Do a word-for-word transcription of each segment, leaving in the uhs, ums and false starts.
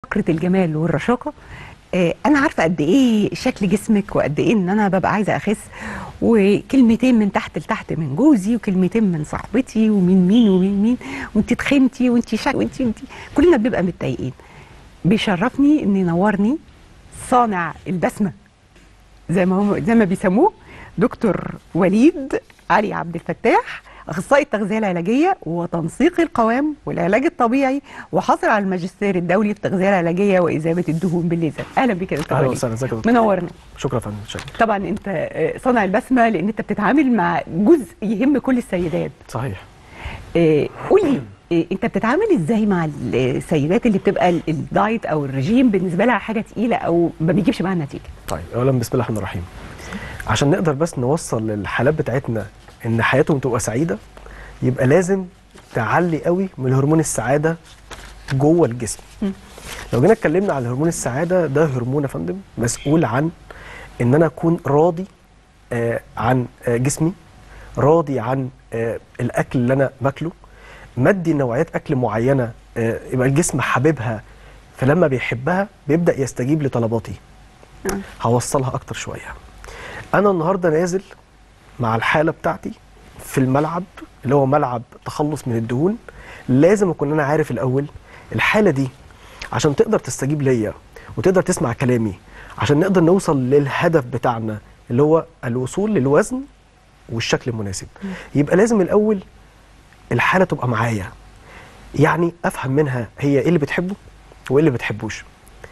فقره الجمال والرشاقه. آه انا عارفه قد ايه شكل جسمك وقد ايه ان انا ببقى عايزه اخس، وكلمتين من تحت لتحت من جوزي وكلمتين من صاحبتي ومن مين ومن مين، وانت تخنتي وانت شك وانت انت كلنا بنبقى متضايقين. بيشرفني ان ينورني صانع البسمه زي ما هم زي ما بيسموه دكتور وليد علي عبد الفتاح، اخصائي التغذيه العلاجيه وتنسيق القوام والعلاج الطبيعي، وحاصل على الماجستير الدولي في التغذيه العلاجيه واذابه الدهون بالليزر. اهلا بك يا دكتور وليد. اهلا وسهلا، ازيك يا دكتور؟ منورنا. شكرا يا فندم. شكرا. طبعا انت صانع البسمه لان انت بتتعامل مع جزء يهم كل السيدات. صحيح. إيه قول لي إيه انت بتتعامل ازاي مع السيدات اللي بتبقى الدايت او الرجيم بالنسبه لها حاجه تقيله او ما بيجيبش معاها نتيجه؟ طيب اولا بسم الله الرحمن الرحيم. عشان نقدر بس نوصل للحالات بتاعتنا ان حياتهم تبقى سعيده، يبقى لازم تعلي قوي من هرمون السعاده جوه الجسم. م. لو جينا اتكلمنا عن هرمون السعاده، ده هرمون يا فندم مسؤول عن ان انا اكون راضي آه عن آه جسمي، راضي عن آه الاكل اللي انا باكله، مدي نوعيات اكل معينه آه يبقى الجسم حاببها، فلما بيحبها بيبدا يستجيب لطلباتي. م. هوصلها اكتر شويه. انا النهارده نازل مع الحاله بتاعتي في الملعب اللي هو ملعب تخلص من الدهون، لازم اكون انا عارف الاول الحاله دي عشان تقدر تستجيب ليا وتقدر تسمع كلامي، عشان نقدر نوصل للهدف بتاعنا اللي هو الوصول للوزن والشكل المناسب. يبقى لازم الاول الحاله تبقى معايا، يعني افهم منها هي ايه اللي بتحبه وايه اللي بتحبوش،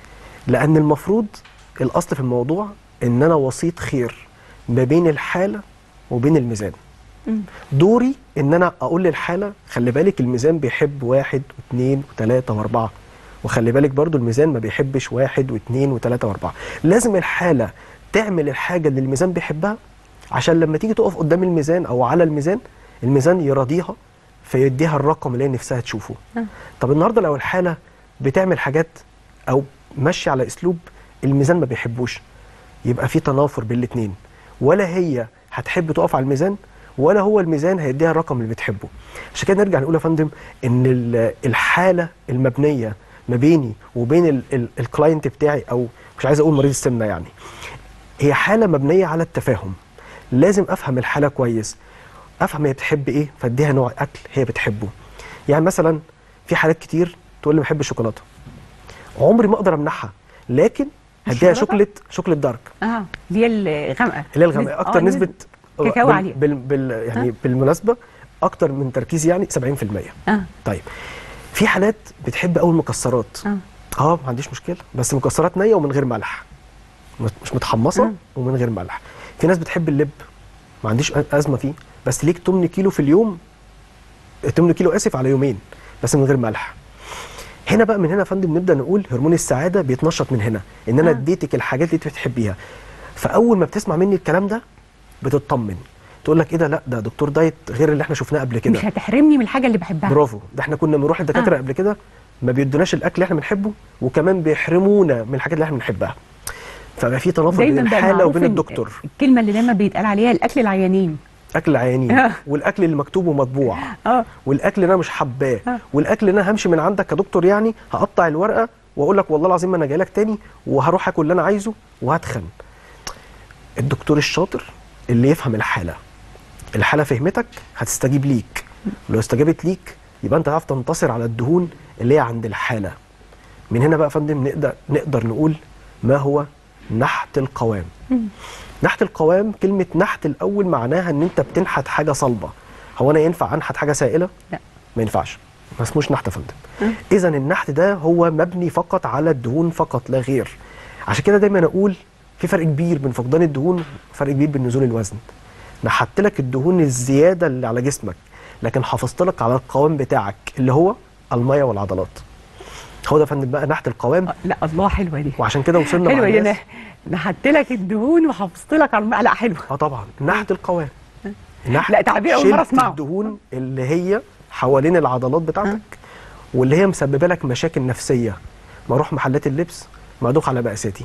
لان المفروض الاصل في الموضوع ان انا وسيط خير ما بين الحاله وبين الميزان. دوري ان انا اقول للحاله خلي بالك الميزان بيحب واحد واثنين وثلاثه واربعه، وخلي بالك برضو الميزان ما بيحبش واحد واثنين وثلاثه واربعه. لازم الحاله تعمل الحاجه اللي الميزان بيحبها، عشان لما تيجي تقف قدام الميزان او على الميزان، الميزان يراضيها فيديها الرقم اللي هي نفسها تشوفه. أه. طب النهارده لو الحاله بتعمل حاجات او ماشيه على اسلوب الميزان ما بيحبوش، يبقى في تنافر بين الاثنين، ولا هي هتحب تقف على الميزان ولا هو الميزان هيديها الرقم اللي بتحبه. عشان كده نرجع نقول يا فندم ان الحاله المبنيه ما بيني وبين الكلاينت بتاعي، او مش عايز اقول مريض السمنه، يعني هي حاله مبنيه على التفاهم. لازم افهم الحاله كويس، افهم هي بتحب ايه فاديها نوع اكل هي بتحبه. يعني مثلا في حالات كتير تقول لي بحب الشوكولاته، عمري ما اقدر امنعها، لكن هديها شوكليت شوكليت دارك اه اللي هي الغامقه اللي هي الغامقه اكتر، آه نسبه كاكاو عاليه بال بال يعني آه. بالمناسبه اكتر من تركيز يعني سبعين في المية. اه طيب في حالات بتحب قوي المكسرات. اه اه ما عنديش مشكله، بس مكسرات نيه ومن غير ملح، مش متحمصه آه. ومن غير ملح. في ناس بتحب اللب، ما عنديش ازمه فيه، بس ليك تمن كيلو في اليوم، تمن كيلو اسف على يومين بس من غير ملح. هنا بقى من هنا يا فندم نبدا نقول هرمون السعاده بيتنشط من هنا، ان انا اديتك آه. الحاجات اللي انت بتحبيها، فاول ما بتسمع مني الكلام ده بتطمن، تقول لك ايه ده، لا ده دكتور دايت غير اللي احنا شفناه قبل كده، مش هتحرمني من الحاجه اللي بحبها. برافو، ده احنا كنا بنروح للدكاتره آه. قبل كده ما بيدوناش الاكل اللي احنا بنحبه، وكمان بيحرمونا من الحاجات اللي احنا بنحبها. فبقى في تنافر بين الحاله وبين الدكتور. الكلمه اللي دايما بيتقال عليها الاكل العيانين، اكل العيانين آه. والاكل اللي مكتوب ومطبوع آه. والاكل اللي انا مش حباه آه. والاكل اللي انا همشي من عندك كدكتور، يعني هقطع الورقه واقول لك والله العظيم انا جاي لك تاني وهروح اكل اللي انا عايزه وهتخن. الدكتور الشاطر اللي يفهم الحاله، الحاله فهمتك هتستجيب ليك، ولو استجابت ليك يبقى انت هتعرف تنتصر على الدهون اللي هي عند الحاله. من هنا بقى يا فندم نقدر نقدر نقول ما هو نحت القوام. نحت القوام، كلمه نحت الاول معناها ان انت بتنحت حاجه صلبه. هو انا ينفع انحت حاجه سائله؟ لا ما ينفعش، ما اسموش نحت يا فندم. اذا النحت ده هو مبني فقط على الدهون فقط لا غير. عشان كده دايما اقول في فرق كبير بين فقدان الدهون وفرق كبير بين نزول الوزن. نحت لك الدهون الزياده اللي على جسمك، لكن حافظت لك على القوام بتاعك اللي هو الميه والعضلات. هو ده يا فندم بقى نحت القوام. لا الله حلوه دي، وعشان كده وصلنا حلوه دي، نحت لك الدهون وحافظت لك على الماء. لا حلوه اه طبعا نحت القوام. نحت لا تعبير اول مره اسمعه. الدهون اللي هي حوالين العضلات بتاعتك واللي هي مسببه لك مشاكل نفسيه. ما اروح محلات اللبس ما ادوخ على مقاساتي،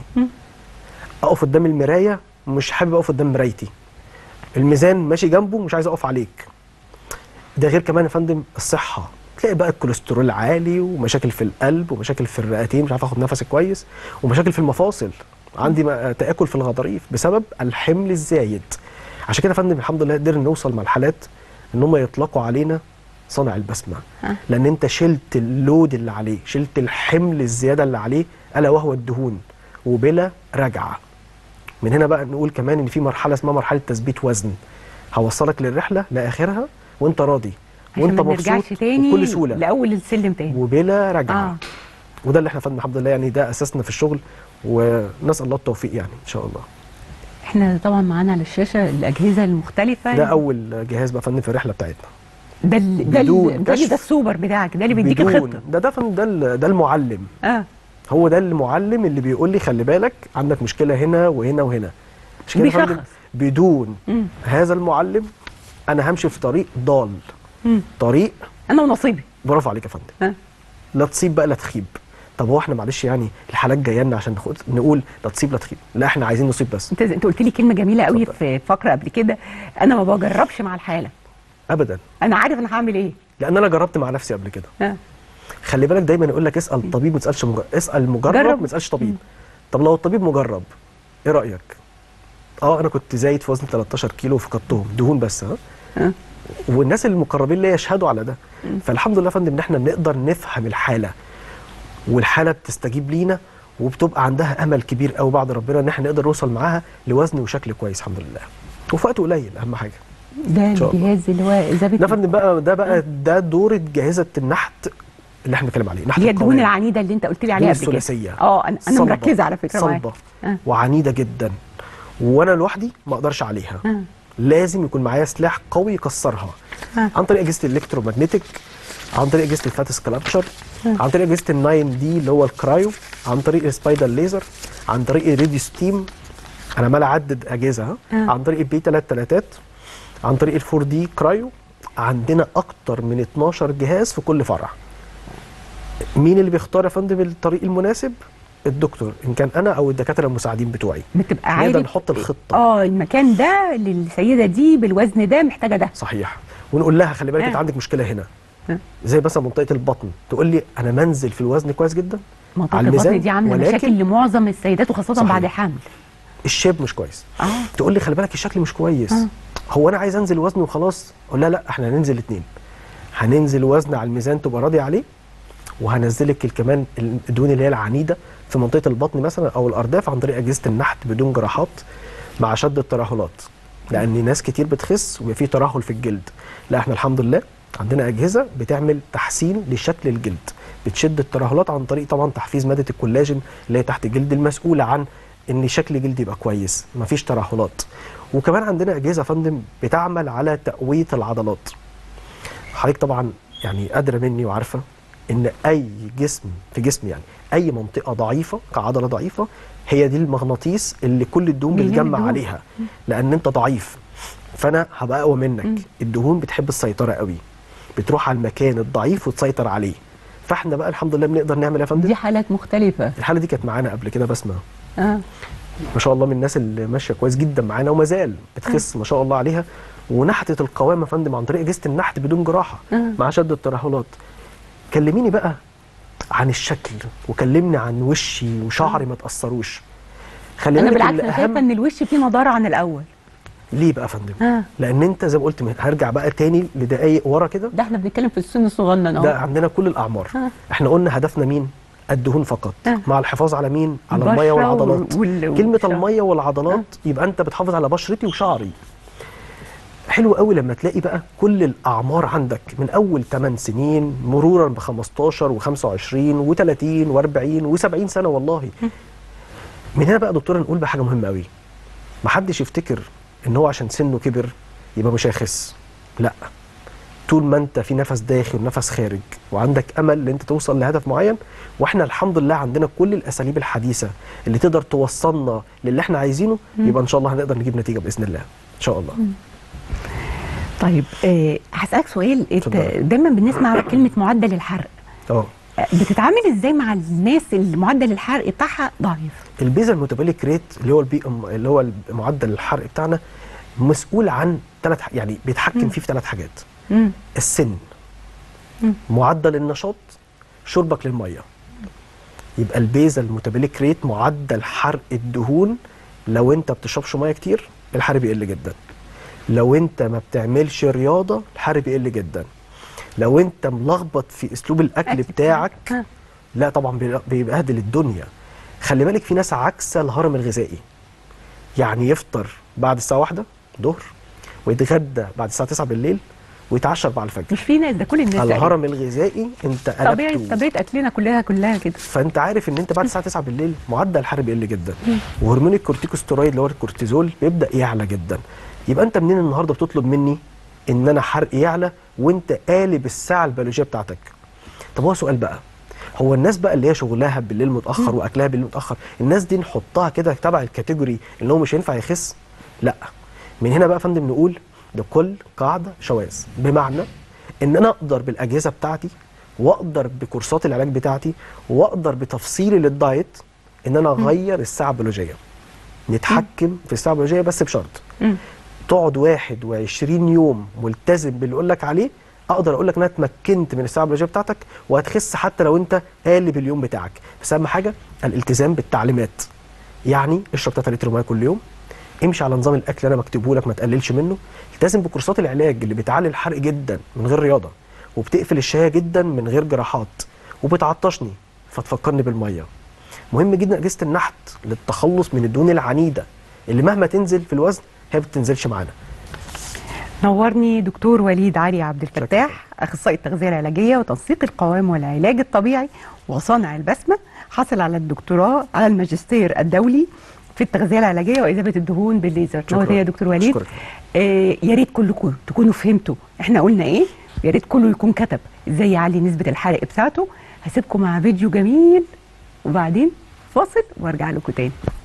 اقف قدام المرايه مش حابب اقف قدام مرايتي، الميزان ماشي جنبه مش عايز اقف عليك. ده غير كمان يا فندم الصحه، تلاقي بقى الكوليسترول عالي ومشاكل في القلب ومشاكل في الرئتين، مش عارف اخد نفسي كويس، ومشاكل في المفاصل، عندي تآكل في الغضاريف بسبب الحمل الزايد. عشان كده يا فندم الحمد لله قدرنا نوصل مع الحالات ان هم يطلقوا علينا صانع البسمه، لان انت شلت اللود اللي عليه، شلت الحمل الزياده اللي عليه الا وهو الدهون وبلا رجعه. من هنا بقى نقول كمان ان في مرحله اسمها مرحله تثبيت وزن، هوصلك للرحله لاخرها وانت راضي وانت مبسوط بكل سهوله لاول السلم تاني وبلا رجعه. آه. وده اللي احنا فندم الحمد لله يعني ده اساسنا في الشغل، ونسال الله التوفيق يعني ان شاء الله. احنا طبعا معانا على الشاشه الاجهزه المختلفه. ده اول جهاز بقى فندم في الرحله بتاعتنا. ده ال ده ال ده, ده السوبر بتاعك، ده اللي بيديك الخطه. ده ده ده ده المعلم. اه هو ده المعلم اللي بيقول لي خلي بالك عندك مشكله هنا وهنا وهنا. عشان كده فندم بدون مم. هذا المعلم انا همشي في طريق ضال. مم. طريق انا ونصيبي. برافو عليك يا فندم. آه. لا تصيب بقى لا تخيب. طب هو احنا معلش يعني الحالات جايه لنا عشان نقول لا تصيب لا تخيب، لا احنا عايزين نصيب بس. انت انت قلت لي كلمه جميله قوي في فقره قبل كده، انا ما بجربش مع الحاله ابدا، انا عارف انا هعمل ايه، لان انا جربت مع نفسي قبل كده. آه. خلي بالك دايما يقول لك اسال طبيب ما تسالش مجرب، اسال مجرب ما تسالش طبيب. طب لو الطبيب مجرب ايه رايك؟ اه انا كنت زايد في وزن تلتاشر كيلو وفقدتهم دهون بس. ها آه. والناس المقربين ليا يشهدوا على ده. مم. فالحمد لله يا فندم ان احنا بنقدر نفهم الحاله، والحاله بتستجيب لينا وبتبقى عندها امل كبير قوي بعد ربنا ان احنا نقدر نوصل معاها لوزن وشكل كويس الحمد لله، وفي وقت قليل اهم حاجه. ده الجهاز اللي هو ذابت ده فندم بقى ده بقى ده دور جاهزه النحت اللي احنا بنتكلم عليه، نحت هي الدهون العنيده اللي انت قلت لي عليها قبل كده. الثلاثيه اه انا انا مركزه على فكره معاك. صلبه آه. وعنيده جدا، وانا لوحدي ما اقدرش عليها. آه. لازم يكون معايا سلاح قوي يكسرها. آه. عن طريق اجهزه الالكترومagnetic، عن طريق اجهزه الفات سكالبتشر، آه. عن طريق اجهزه الناين دي اللي هو الكرايو، عن طريق السبايدر ليزر، عن طريق الراديو ستيم، انا عمال اعدد اجهزه. آه. عن طريق البي ثلاثة ثلاثة، عن طريق الفور دي كرايو. عندنا اكتر من اتناشر جهاز في كل فرع. مين اللي بيختار يا فندم الطريق المناسب؟ الدكتور، ان كان انا او الدكاتره المساعدين بتوعي. بتبقى عارف نقدر نحط الخطه. اه المكان ده للسيده دي بالوزن ده محتاجه ده. صحيح. ونقول لها خلي بالك انت آه. عندك مشكله هنا. آه. زي مثلا منطقه البطن، تقول لي انا منزل في الوزن كويس جدا. منطقه البطن دي عامله مشاكل لمعظم السيدات وخاصه صحيح. بعد الحمل. الشيب مش كويس. اه تقول لي خلي بالك الشكل مش كويس. آه. هو انا عايز انزل وزن وخلاص؟ اقول لها لا احنا هننزل الاثنين. هننزل وزن على الميزان تبقى راضي عليه، وهنزلك كمان الدهون اللي هي العنيده في منطقه البطن مثلا او الارداف عن طريق اجهزه النحت بدون جراحات مع شد الترهلات، لان ناس كتير بتخس ويبقى في ترهل في الجلد. لا احنا الحمد لله عندنا اجهزه بتعمل تحسين لشكل الجلد، بتشد الترهلات عن طريق طبعا تحفيز ماده الكولاجين اللي هي تحت الجلد المسؤوله عن ان شكل الجلد يبقى كويس مفيش ترهلات. وكمان عندنا اجهزه يا فندم بتعمل على تقويه العضلات. حضرتك طبعا يعني قادره مني وعارفه ان اي جسم في جسم يعني اي منطقه ضعيفه كعضله ضعيفه هي دي المغناطيس اللي كل الدهون بتجمع عليها، لان انت ضعيف فانا هبقى اقوى منك. م. الدهون بتحب السيطره قوي، بتروح على المكان الضعيف وتسيطر عليه. فاحنا بقى الحمد لله بنقدر نعمل يا فندم. دي حالات مختلفه. الحاله دي كانت معانا قبل كده بسمه. اه ما شاء الله من الناس اللي ماشيه كويس جدا معانا وما زال بتخس. آه. ما شاء الله عليها. ونحتت القوام يا فندم عن طريق اجهزه النحت بدون جراحه. آه. مع شد الترهلات. كلميني بقى عن الشكل، وكلمني عن وشي وشعري ما تاثروش. خلي بالك انا بالعكس شايفه ان الوش فيه نضاره عن الاول. ليه بقى يا فندم؟ آه. لان انت زي ما قلت هرجع بقى تاني لدقايق ورا كده. ده احنا بنتكلم في السن الصغنن اهو. ده عندنا كل الاعمار. آه. احنا قلنا هدفنا مين؟ الدهون فقط. آه. مع الحفاظ على مين؟ على الميه والعضلات. وال... كلمه الميه والعضلات. آه. يبقى انت بتحافظ على بشرتي وشعري. حلو قوي لما تلاقي بقى كل الاعمار عندك من اول ثمان سنين مرورا ب خمستاشر وخمسة وعشرين وثلاثين وأربعين وسبعين سنه والله. من هنا بقى دكتوره نقول بقى حاجه مهمه قوي. ما حدش يفتكر ان هو عشان سنه كبر يبقى مش هيخس. لا، طول ما انت في نفس داخل ونفس خارج وعندك امل ان انت توصل لهدف معين، واحنا الحمد لله عندنا كل الاساليب الحديثه اللي تقدر توصلنا للي احنا عايزينه، يبقى ان شاء الله هنقدر نجيب نتيجه باذن الله ان شاء الله. م. طيب أه هسألك سؤال. دايما بنسمع كلمة معدل الحرق. اه بتتعامل ازاي مع الناس اللي معدل الحرق بتاعها ضعيف؟ البيزل ميتابوليك ريت اللي هو البي ام اللي هو معدل الحرق بتاعنا مسؤول عن ثلاث يعني بيتحكم م. فيه في ثلاث حاجات. م. السن، معدل النشاط، شربك للميه. يبقى البيزل ميتابوليك ريت معدل حرق الدهون. لو انت بتشربش ميه كتير الحرق بيقل جدا. لو انت ما بتعملش رياضه الحرق بيقل جدا. لو انت ملخبط في اسلوب الاكل بتاعك لا طبعا بيبهدل الدنيا. خلي بالك في ناس عكس الهرم الغذائي، يعني يفطر بعد الساعه واحدة ظهر ويتغدى بعد الساعه تسعة بالليل ويتعشى بعد الفجر. مش في ناس، ده كل الناس. الهرم الغذائي انت قلبته. طبيعه طبيعه اكلنا كلها كلها كده. فانت عارف ان انت بعد الساعه تسعة بالليل معدل الحرق بيقل جدا، وهرمون الكورتيكوستيرويد اللي هو الكورتيزول بيبدا يعلى جدا. يبقى انت منين النهارده بتطلب مني ان انا حرقي يعلى وانت قالب الساعه البيولوجيه بتاعتك؟ طب هو سؤال بقى، هو الناس بقى اللي هي شغلها بالليل متاخر واكلها بالليل متاخر، الناس دي نحطها كده تبع الكاتيجوري اللي هو مش هينفع يخس؟ لا. من هنا بقى يا فندم نقول لكل قاعده شواذ، بمعنى ان انا اقدر بالاجهزه بتاعتي واقدر بكورسات العلاج بتاعتي واقدر بتفصيلي للدايت ان انا اغير الساعه البيولوجيه. نتحكم في الساعه البيولوجيه بس بشرط تقعد واحد وعشرين يوم ملتزم باللي اقول لك عليه، اقدر اقول لك ان انا اتمكنت من الساعه البيولوجيه بتاعتك وهتخس حتى لو انت قالب اليوم بتاعك. بس اهم حاجه الالتزام بالتعليمات. يعني اشرب تلاتة لتر ميه كل يوم، امشي على نظام الاكل اللي انا مكتوبه لك ما تقللش منه، التزم بكورسات العلاج اللي بتعلي الحرق جدا من غير رياضه، وبتقفل الشهيه جدا من غير جراحات، وبتعطشني فتفكرني بالميه. مهم جدا اجهزه النحت للتخلص من الدهون العنيده اللي مهما تنزل في الوزن هي ما بتنزلش معانا. نورني دكتور وليد علي عبد الفتاح، اخصائي التغذيه العلاجيه وتنسيق القوام والعلاج الطبيعي وصانع البسمه، حاصل على الدكتوراه على الماجستير الدولي في التغذيه العلاجيه واذابه الدهون بالليزر. نورتي يا دكتور وليد. آه يا ريت كلكم تكونوا فهمتوا احنا قلنا ايه، يا ريت كله يكون كتب ازاي يعلي نسبه الحرق بتاعته. هسيبكم مع فيديو جميل وبعدين فاصل وارجع لكم تاني.